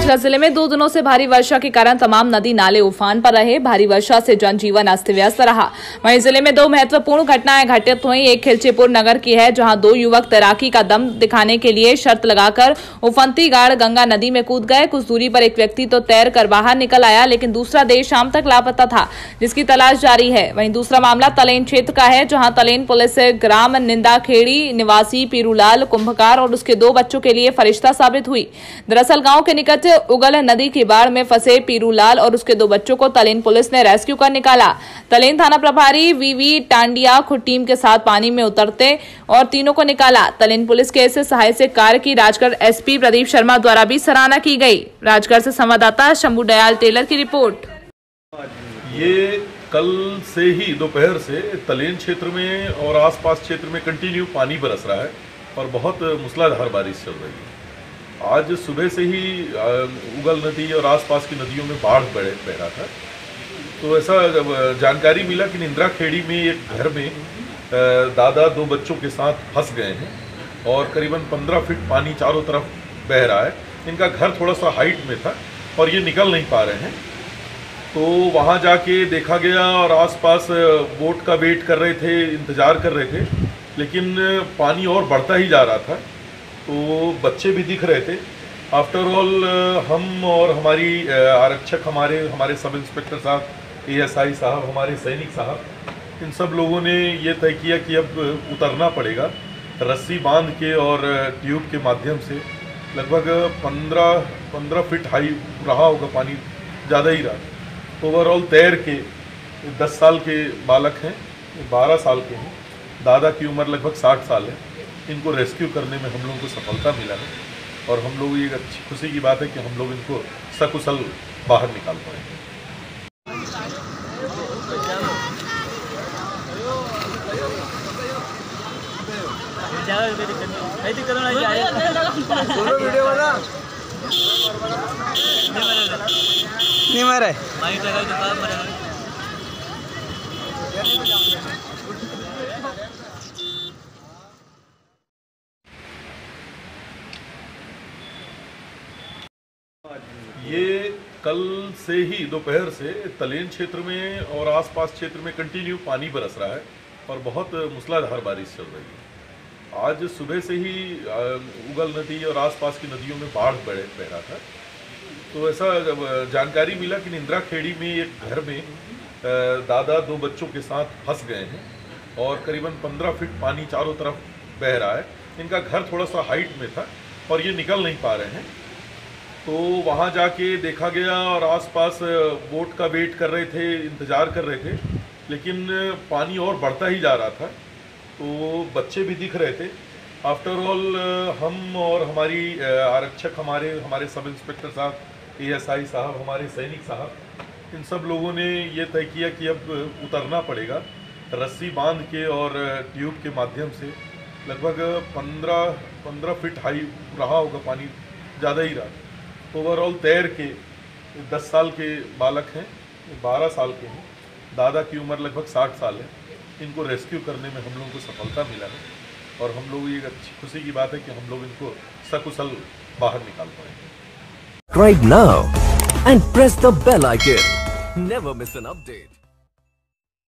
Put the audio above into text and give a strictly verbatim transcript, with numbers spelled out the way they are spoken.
महाराजगंज जिले में दो दिनों से भारी वर्षा के कारण तमाम नदी नाले उफान पर रहे। भारी वर्षा से जनजीवन अस्त व्यस्त रहा। वहीं जिले में दो महत्वपूर्ण घटनाएं घटित हुई। एक खिलचीपुर नगर की है, जहां दो युवक तैराकी का दम दिखाने के लिए शर्त लगाकर उफनती गाड़ गंगा नदी में कूद गए। कुछ दूरी पर एक व्यक्ति तो तैर कर बाहर निकल आया, लेकिन दूसरा देर शाम तक लापता था, जिसकी तलाश जारी है। वहीं दूसरा मामला तलेन क्षेत्र का है, जहां तलेन पुलिस ग्राम निंदाखेड़ी निवासी पीरूलाल कुंभकार और उसके दो बच्चों के लिए फरिश्ता साबित हुई। दरअसल गांव के निकट उगल नदी की बाढ़ में फंसे पीरूलाल और उसके दो बच्चों को तलेन पुलिस ने रेस्क्यू कर निकाला। तलेन थाना प्रभारी वीवी टांडिया खुद टीम के साथ पानी में उतरते और तीनों को निकाला। तलेन पुलिस के ऐसे सहायक कार्य की राजगढ़ एसपी प्रदीप शर्मा द्वारा भी सराहना की गई। राजगढ़ से संवाददाता शंभू दयाल टेलर की रिपोर्ट। ये कल से ही दोपहर से तलेन क्षेत्र में और आसपास क्षेत्र में कंटिन्यू पानी बरस रहा है और बहुत मूसलाधार बारिश चल रही है। आज सुबह से ही उगल नदी और आसपास की नदियों में बाढ़ बह बह रहा था, तो ऐसा जानकारी मिला कि निंद्राखेड़ी में एक घर में दादा दो बच्चों के साथ फंस गए हैं और करीबन पंद्रह फीट पानी चारों तरफ बह रहा है। इनका घर थोड़ा सा हाइट में था और ये निकल नहीं पा रहे हैं, तो वहाँ जाके देखा गया और आसपास बोट का वेट कर रहे थे, इंतज़ार कर रहे थे, लेकिन पानी और बढ़ता ही जा रहा था। तो बच्चे भी दिख रहे थे। आफ्टर ऑल हम और हमारी आरक्षक, हमारे हमारे सब इंस्पेक्टर साहब, एएसआई साहब, हमारे सैनिक साहब, इन सब लोगों ने ये तय किया कि अब उतरना पड़ेगा। रस्सी बांध के और ट्यूब के माध्यम से लगभग पंद्रह पंद्रह फीट हाई रहा होगा पानी, ज़्यादा ही रहा। ओवरऑल तैर के दस साल के बालक हैं, बारह साल के हैं, दादा की उम्र लगभग साठ साल है। इनको रेस्क्यू करने में हम लोगों को सफलता मिला है और हम लोग ये अच्छी खुशी की बात है कि हम लोग इनको सकुशल बाहर निकाल पाएंगे। नहीं मारे ये कल से ही दोपहर से तलेन क्षेत्र में और आसपास क्षेत्र में कंटिन्यू पानी बरस रहा है और बहुत मूसलाधार बारिश चल रही है। आज सुबह से ही उगल नदी और आसपास की नदियों में बाढ़ बह बह रहा था, तो ऐसा जानकारी मिला कि निंद्राखेड़ी में एक घर में दादा दो बच्चों के साथ फंस गए हैं और करीबन पंद्रह फीट पानी चारों तरफ बह रहा है। इनका घर थोड़ा सा हाइट में था और ये निकल नहीं पा रहे हैं, तो वहाँ जाके देखा गया और आसपास बोट का वेट कर रहे थे, इंतज़ार कर रहे थे, लेकिन पानी और बढ़ता ही जा रहा था। तो बच्चे भी दिख रहे थे। आफ्टर ऑल हम और हमारी आरक्षक, हमारे हमारे सब इंस्पेक्टर साहब, एएसआई साहब, हमारे सैनिक साहब, इन सब लोगों ने ये तय किया कि अब उतरना पड़ेगा। रस्सी बांध के और ट्यूब के माध्यम से लगभग पंद्रह पंद्रह फीट हाई रहा होगा पानी, ज़्यादा ही रहा। ओवरऑल तैर के दस साल के बालक हैं, बारह साल के हैं, दादा की उम्र लगभग साठ साल है। इनको रेस्क्यू करने में हम लोगों को सफलता मिला है और हम लोग ये अच्छी खुशी की बात है कि हम लोग इनको सकुशल बाहर निकाल पाएंगे। Subscribe now and press the bell icon. Never miss an update.